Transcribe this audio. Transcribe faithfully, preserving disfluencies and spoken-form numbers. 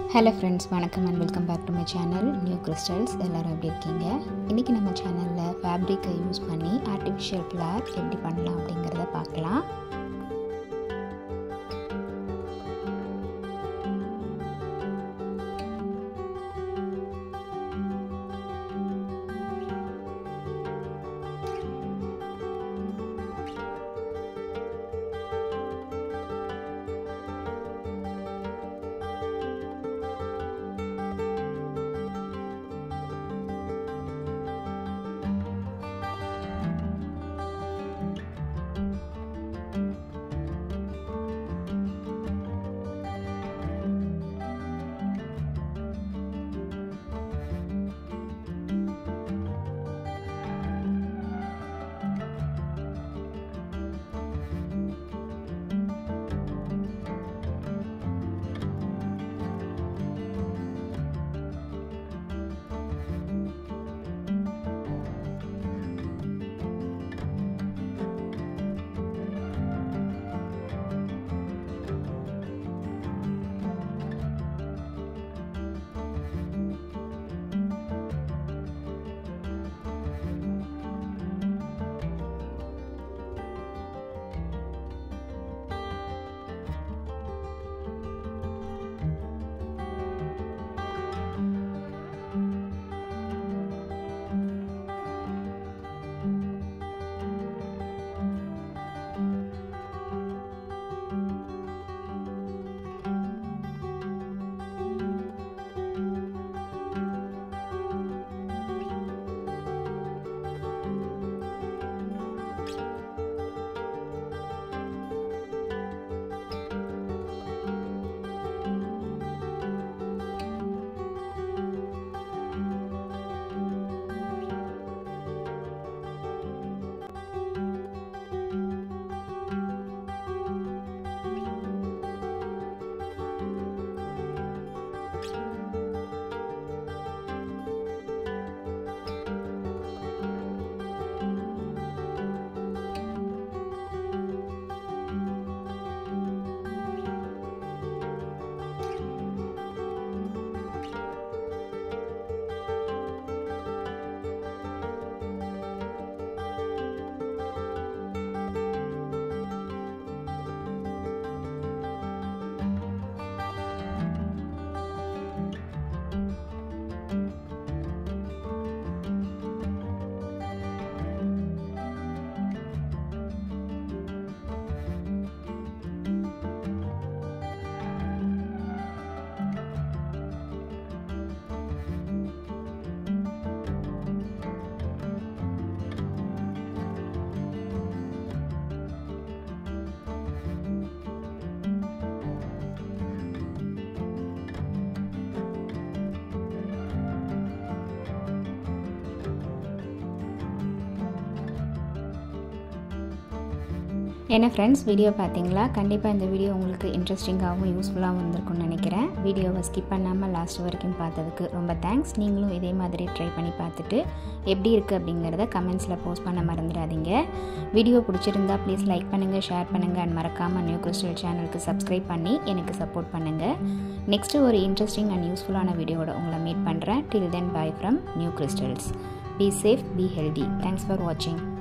Hello friends, வணக்கம் and welcome back to my channel New Crystals. எல்லாரும் எப்படி இருக்கீங்க? இன்னைக்கு நம்ம சேனல்ல ஃபேப்ரிக்கை யூஸ் பண்ணி ஆர்டிஃபிஷியல் ஃப்ளவர் எப்படி பண்ணலாம் அப்படிங்கறத பார்க்கலாம். என்ன ஃப்ரெண்ட்ஸ், வீடியோ பார்த்தீங்களா? கண்டிப்பாக இந்த வீடியோ உங்களுக்கு இன்ட்ரெஸ்டிங்காகவும் யூஸ்ஃபுல்லாகவும் இருந்திருக்கும்னு நினைக்கிறேன். வீடியோவை ஸ்கிப் பண்ணாமல் லாஸ்ட் வரைக்கும் பார்த்ததுக்கு ரொம்ப தேங்க்ஸ். நீங்களும் இதே மாதிரி ட்ரை பண்ணி பார்த்துட்டு எப்படி இருக்குது அப்படிங்கிறத கமெண்ட்ஸில் போஸ்ட் பண்ண மறந்துடாதீங்க. வீடியோ பிடிச்சிருந்தா ப்ளீஸ் லைக் பண்ணுங்கள், ஷேர் பண்ணுங்கள் அண்ட் மறக்காமல் நியூ கிறிஸ்டல் சேனலுக்கு சப்ஸ்கிரைப் பண்ணி எனக்கு சப்போர்ட் பண்ணுங்கள். நெக்ஸ்ட்டு ஒரு இன்ட்ரெஸ்டிங் அண்ட் யூஸ்ஃபுல்லான வீடியோவோட உங்களை மீட் பண்ணுறேன். Till then bye from new crystals. Be safe, be healthy. Thanks for வாட்சிங்.